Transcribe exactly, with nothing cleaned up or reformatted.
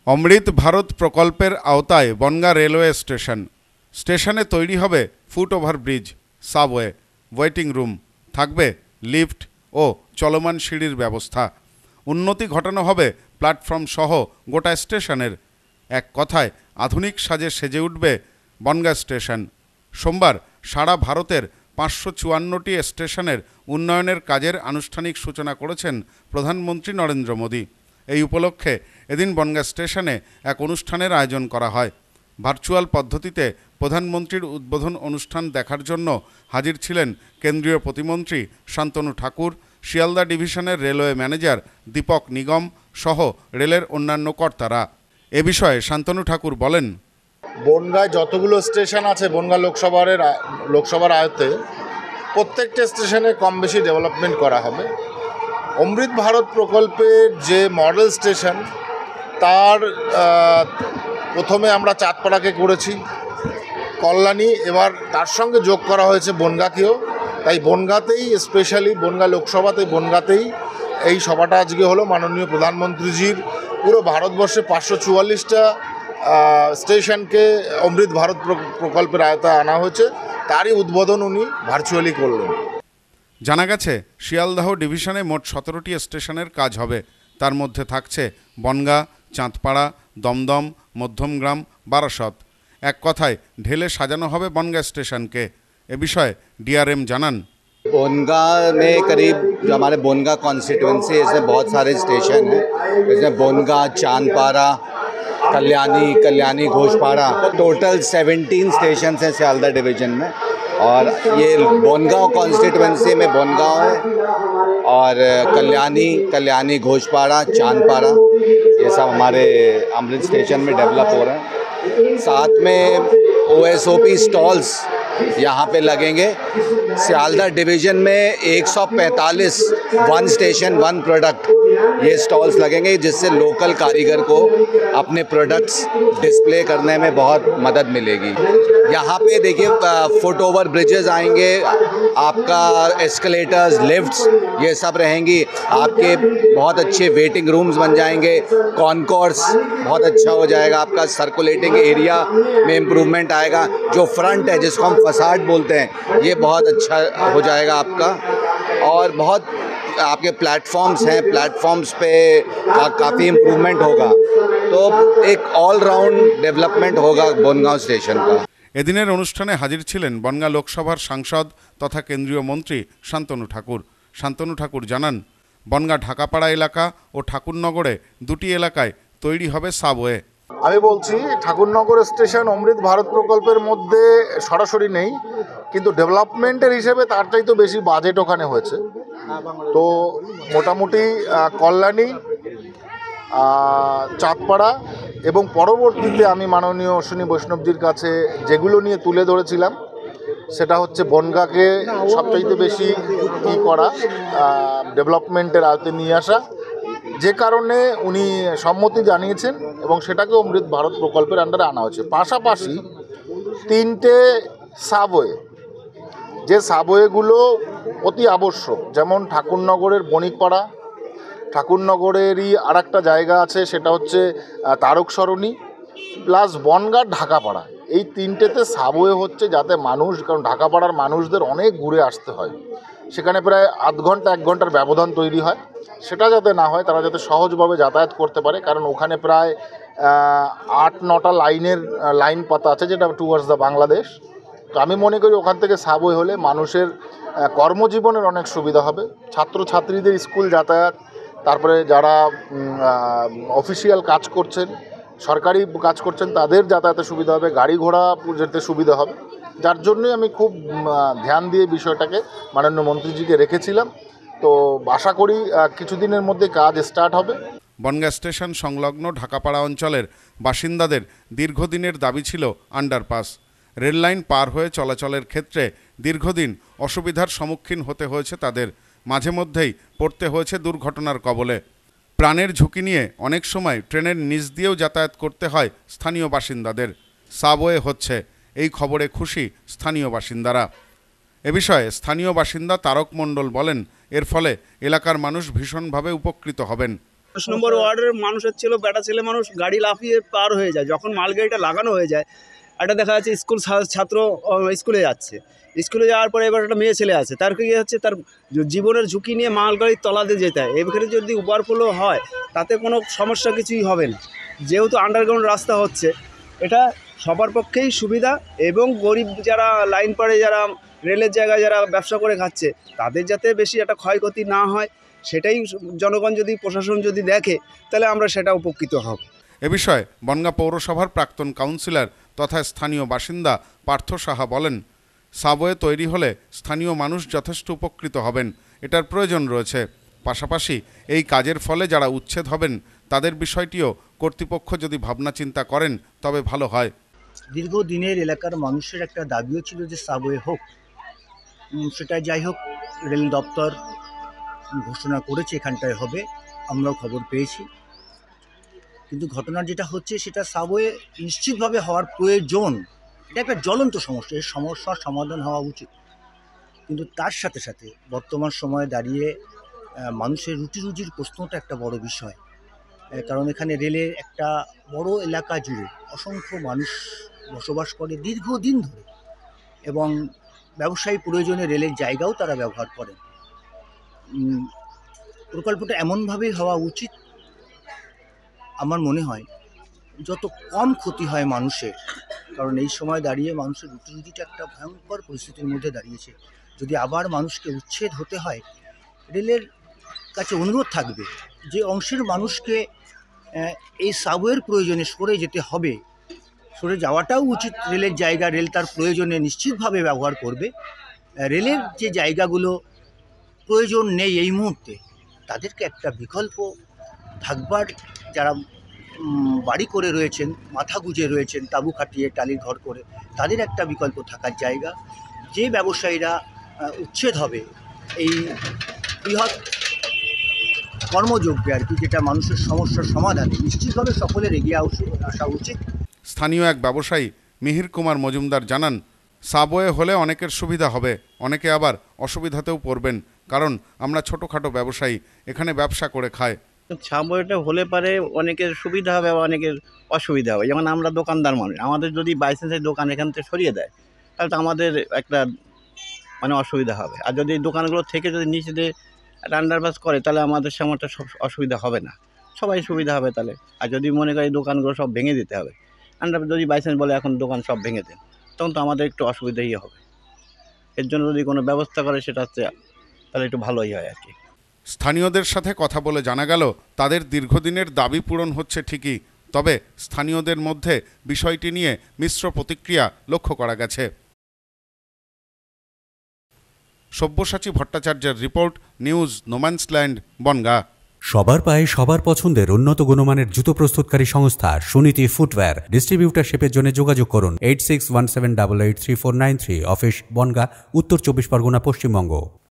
অমৃত ভারত প্রকল্পের আওতায় Bongaon railway station স্টেশনে তৈরি হবে foot overbridge, subway, waiting room, থাকবে লিফট ও চলমান সিঁড়ির ব্যবস্থা। উন্নতি ঘটানো হবে প্ল্যাটফর্ম সহ গোটা স্টেশনের। এক কথায় আধুনিক সাজে সেজে উঠবে বনগাঁ স্টেশন। সোমবার সারা ভারতের পাঁচশো চুয়ান্নটি স্টেশনের উন্নয়নের কাজের আনুষ্ঠানিক সূচনা করেছেন প্রধানমন্ত্রী নরেন্দ্র মোদী। এই উপলক্ষে এদিন বনগাঁ স্টেশনে এক অনুষ্ঠানের আয়োজন করা হয়। ভার্চুয়াল পদ্ধতিতে প্রধানমন্ত্রীর উদ্বোধন অনুষ্ঠান দেখার জন্য হাজির ছিলেন কেন্দ্রীয় প্রতিমন্ত্রী শান্তনু ঠাকুর, শিয়ালদা ডিভিশনের রেলওয়ে ম্যানেজার দীপক নিগম সহ রেলের অন্যান্য কর্তারা। এ বিষয়ে শান্তনু ঠাকুর বলেন, বনগাঁয় যতগুলো স্টেশন আছে বনগাঁ লোকসভার লোকসভার আয়ত্তে প্রত্যেকটা স্টেশনে কম বেশি ডেভেলপমেন্ট করা হবে। অমৃত ভারত প্রকল্পের যে মডেল স্টেশন তার প্রথমে আমরা চাঁদপাড়াকে করেছি, কল্যাণী, এবার তার সঙ্গে যোগ করা হয়েছে বনগাঁকেও। তাই বনগাঁতেই স্পেশালি বনগাঁ লোকসভাতে বনগাঁতেই এই সভাটা আজকে হলো। মাননীয় প্রধানমন্ত্রীজির পুরো ভারতবর্ষে পাঁচশো চুয়াল্লিশটা স্টেশনকে অমৃত ভারত প্রকল্পের আওতায় আনা হয়েছে, তারই উদ্বোধন উনি ভার্চুয়ালি করলেন। জানা গেছে শিয়ালদাহ ডিভিশনে মোট সতেরোটি স্টেশনের কাজ হবে। তার মধ্যে থাকছে বনগাঁ, চাঁদপাড়া, দমদম, মধ্যমগ্রাম, বারাসত। এক কথায় ঢেলে সাজানো হবে বনগাঁ স্টেশনকে। এ বিষয়ে ডিআরএম জানান, बोनगा में करीब जो हमारे बोनगा कॉन्स्टिट्यूंसी है इसमें बहुत सारे स्टेशन हैं। इसमें बोनगा, चांदपारा, कल्याणी, कल्याणी घोषपाड़ा, टोटल सत्रह स्टेशन हैं सियालदा डिवीज़न में। और ये बोनगांव कॉन्स्टिट्यूंसी में बोनगांव है और कल्याणी, कल्याणी घोषपाड़ा, चांदपारा, ये सब हमारे अमृत स्टेशन में डेवलप हो रहे हैं। साथ में O S O P stalls यहाँ पे लगेंगे। सियालदा डिवीज़न में एक सौ पैंतालीस वन स्टेशन वन प्रोडक्ट ये स्टॉल्स लगेंगे, जिससे लोकल कारीगर को अपने प्रोडक्ट्स डिस्प्ले करने में बहुत मदद मिलेगी। यहाँ पे देखिए फुट ओवर ब्रिजेस आएंगे, आपका एस्केलेटर्स, लिफ्ट्स, ये सब रहेंगी। आपके बहुत अच्छे वेटिंग रूम्स बन जाएंगे, कॉन्कोर्स बहुत अच्छा हो जाएगा, आपका सर्कुलेटिंग एरिया में इम्प्रूवमेंट आएगा। जो फ्रंट है जिसको हम फसाड बोलते हैं ये बहुत अच्छा हो जाएगा आपका। और बहुत आपके प्लेटफॉर्म्स हैं, प्लेटफॉर्म्स पे का, काफ़ी इम्प्रूवमेंट होगा। तो एक ऑल राउंड डेवलपमेंट होगा बोनगांव स्टेशन का। এদিনের অনুষ্ঠানে হাজির ছিলেন বনগাঁ লোকসভার সাংসদ তথা কেন্দ্রীয় মন্ত্রী শান্তনু ঠাকুর। শান্তনু ঠাকুর জানান, বনগাঁ ঢাকাপাড়া এলাকা ও ঠাকুরনগরে দুটি এলাকায় তৈরি হবে সাবওয়ে। আমি বলছি ঠাকুরনগর স্টেশন অমৃত ভারত প্রকল্পের মধ্যে সরাসরি নেই, কিন্তু ডেভেলপমেন্টের হিসেবে তার চাইতে বেশি বাজেট ওখানে হয়েছে। তো মোটামুটি কল্যাণী, চাঁদপাড়া এবং পরবর্তীতে আমি মাননীয় অশ্বিনী বৈষ্ণবজির কাছে যেগুলো নিয়ে তুলে ধরেছিলাম সেটা হচ্ছে বনগাঁকে সবচাইতে বেশি কী করা, ডেভেলপমেন্টের আয়ত্তে নিয়ে আসা, যে কারণে উনি সম্মতি জানিয়েছেন এবং সেটাকে অমৃত ভারত প্রকল্পের আন্ডারে আনা হয়েছে। পাশাপাশি তিনটে সাবওয়ে, যে সাবওয়েগুলো অতি আবশ্যক, যেমন ঠাকুরনগরের বণিকপাড়া, ঠাকুরনগরেরই আর একটা জায়গা আছে সেটা হচ্ছে তারক সরণি, প্লাস বনগাঁ ঢাকাপাড়া। এই তিনটেতে সাবওয়ে হচ্ছে যাতে মানুষ, কারণ ঢাকাপাড়ার মানুষদের অনেক ঘুরে আসতে হয়, সেখানে প্রায় আধ ঘন্টা এক ঘন্টার ব্যবধান তৈরি হয়, সেটা যাতে না হয়, তারা যাতে সহজভাবে যাতায়াত করতে পারে। কারণ ওখানে প্রায় আট নটা লাইনের লাইন পাতা আছে যেটা টুয়ার্ডস দ্য বাংলাদেশ। তো আমি মনে করি ওখান থেকে সাবওয়ে হলে মানুষের কর্মজীবনের অনেক সুবিধা হবে, ছাত্রছাত্রীদের স্কুল যাতায়াত, তারপরে যারা অফিসিয়াল কাজ করছেন, সরকারি কাজ করছেন, তাদের যাতায়াতের সুবিধা হবে, গাড়ি ঘোড়া যেতে সুবিধা হবে। যার জন্যই আমি খুব ধ্যান দিয়ে বিষয়টাকে মাননীয় মন্ত্রীজিকে রেখেছিলাম। তো আশা করি কিছুদিনের মধ্যে কাজ স্টার্ট হবে। বনগাঁ স্টেশন সংলগ্ন ঢাকাপাড়া অঞ্চলের বাসিন্দাদের দীর্ঘদিনের দাবি ছিল আন্ডারপাস। রেললাইন পার হয়ে চলাচলের ক্ষেত্রে দীর্ঘদিন অসুবিধার সম্মুখীন হতে হয়েছে তাদের। মাঝে মধ্যেই পড়তে হয়েছে দুর্ঘটনার কবলে। প্রাণের ঝুঁকি নিয়ে অনেক সময় ট্রেনের নিচ দিয়েও যাতায়াত করতে হয় স্থানীয় বাসিন্দাদের। সাবওয়ে হচ্ছে, এই খবরে খুশি স্থানীয় বাসিন্দারা। এ বিষয়ে স্থানীয় বাসিন্দা তারক মণ্ডল বলেন, এর ফলে এলাকার মানুষ ভীষণভাবে উপকৃত হবেন। দশ নম্বর ওয়ার্ডের মানুষের ছিল বেটা ছেলে মানুষ গাড়ি লাফিয়ে পার হয়ে যায়, যখন মালগাড়িটা লাগানো হয়ে যায় একটা দেখা যাচ্ছে স্কুল ছাত্র স্কুলে যাচ্ছে, স্কুলে যাওয়ার পরে এবার একটা মেয়ে ছেলে আছে, তার কি হচ্ছে তার জীবনের ঝুঁকি নিয়ে মালগাড়ির তলাতে যেতে হয়। এখানে যদি ওভারফ্লো হয় তাতে কোনো সমস্যা কিছুই হবে না, যেহেতু আন্ডারগ্রাউন্ড রাস্তা হচ্ছে, এটা সবার পক্ষেই সুবিধা। এবং গরিব যারা লাইন পাড়ে যারা রেলের জায়গায় যারা ব্যবসা করে খাচ্ছে তাদের যাতে বেশি একটা ক্ষয়ক্ষতি না হয় সেটাই জনগণ যদি প্রশাসন যদি দেখে তাহলে আমরা সেটা উপকৃত হব। এ বিষয়ে বনগাঁ পৌরসভার প্রাক্তন কাউন্সিলর তথা স্থানীয় বাসিন্দা পার্থ সাহা বলেন, সাবওয়ে তৈরি হলে স্থানীয় মানুষ যথেষ্ট উপকৃত হবেন, এটার প্রয়োজন রয়েছে। পাশাপাশি এই কাজের ফলে যারা উচ্ছেদ হবেন তাদের বিষয়টিও কর্তৃপক্ষ যদি ভাবনা চিন্তা করেন তবে ভালো হয়। দীর্ঘদিনের এলাকার মানুষের একটা দাবিও ছিল যে সাবওয়ে হোক, সেটা যাই হোক রেল দপ্তর ঘোষণা করেছে এখানটায় হবে, আমরাও খবর পেয়েছি। কিন্তু ঘটনার যেটা হচ্ছে সেটা সাবওয়ে নিশ্চিতভাবে হওয়ার প্রয়োজন, এটা একটা জ্বলন্ত সমস্যা, এই সমস্যার সমাধান হওয়া উচিত। কিন্তু তার সাথে সাথে বর্তমান সময়ে দাঁড়িয়ে মানুষের রুটি রুজির প্রশ্নটা একটা বড় বিষয়, কারণ এখানে রেলের একটা বড় এলাকা জুড়ে অসংখ্য মানুষ বসবাস করে দীর্ঘদিন ধরে, এবং ব্যবসায়ী প্রয়োজনে রেলের জায়গাও তারা ব্যবহার করেন। প্রকল্পটা এমনভাবেই হওয়া উচিত আমার মনে হয় যত কম ক্ষতি হয় মানুষের, কারণ এই সময় দাঁড়িয়ে মানুষের রুটি রুটিটা একটা ভয়ঙ্কর পরিস্থিতির মধ্যে দাঁড়িয়েছে। যদি আবার মানুষকে উচ্ছেদ হতে হয়, রেলের কাছে অনুরোধ থাকবে যে অংশের মানুষকে এই সাবওয়ের প্রয়োজনে সরে যেতে হবে, সরে যাওয়াটাও উচিত। রেলের জায়গা রেল তার প্রয়োজনে নিশ্চিতভাবে ব্যবহার করবে। রেলের যে জায়গাগুলো প্রয়োজন নেই এই মুহূর্তে তাদেরকে একটা বিকল্প থাকবার, যারা বাড়ি করে রয়েছেন, মাথা গুঁজে রয়েছেন, তাঁবু খাটিয়ে টালির ঘর করে, তাদের একটা বিকল্প থাকার জায়গা। যে ব্যবসায়ীরা উচ্ছেদ হবে এই বৃহৎ কর্মযজ্ঞে আর কি, যেটা মানুষের সমস্যার সমাধানে নিশ্চিতভাবে সকলের এগিয়ে আসা উচিত। স্থানীয় এক ব্যবসায়ী মিহির কুমার মজুমদার জানান, সাবওয়ে হলে অনেকের সুবিধা হবে, অনেকে আবার অসুবিধাতেও পড়বেন, কারণ আমরা ছোটোখাটো ব্যবসায়ী, এখানে ব্যবসা করে খায়। সাবওয়েটা হলে পারে অনেকের সুবিধা হবে, অনেকের অসুবিধা হবে। যেমন আমরা দোকানদার মানুষ, আমাদের যদি বাইসেন্সের দোকান এখান থেকে সরিয়ে দেয় তাহলে তো আমাদের একটা মানে অসুবিধা হবে। আর যদি দোকানগুলো থেকে যদি নিচে দিয়ে আন্ডারপাস করে তাহলে আমাদের সেমন একটা সব অসুবিধা হবে না, সবাই সুবিধা হবে তাহলে। আর যদি মনে করি দোকানগুলো সব ভেঙে দিতে হবে, আন্ডারপাস যদি বাইসেন্স বলে এখন দোকান সব ভেঙে দেন, তখন তো আমাদের একটু অসুবিধাই হবে। এর জন্য যদি কোনো ব্যবস্থা করে সেটা হচ্ছে তাহলে একটু ভালোই হয় আর কি। স্থানীয়দের সাথে কথা বলে জানা গেল, তাদের দীর্ঘদিনের দাবি পূরণ হচ্ছে ঠিকই, তবে স্থানীয়দের মধ্যে বিষয়টি নিয়ে মিশ্র প্রতিক্রিয়া লক্ষ্য করা গেছে। সব্যসাচী ভট্টাচার্যের রিপোর্ট, নিউজ নোম্যান্সল্যান্ড, বনগাঁ। সবার পায়ে সবার পছন্দের উন্নত গুণমানের জুতো প্রস্তুতকারী সংস্থা সুনীতি ফুটওয়্যার। ডিস্ট্রিবিউটারশিপের জন্য যোগাযোগ করুন eight six one seven double eight three four nine three. Office Bongaon, Uttar Chabbish Pargana, Paschimbanga.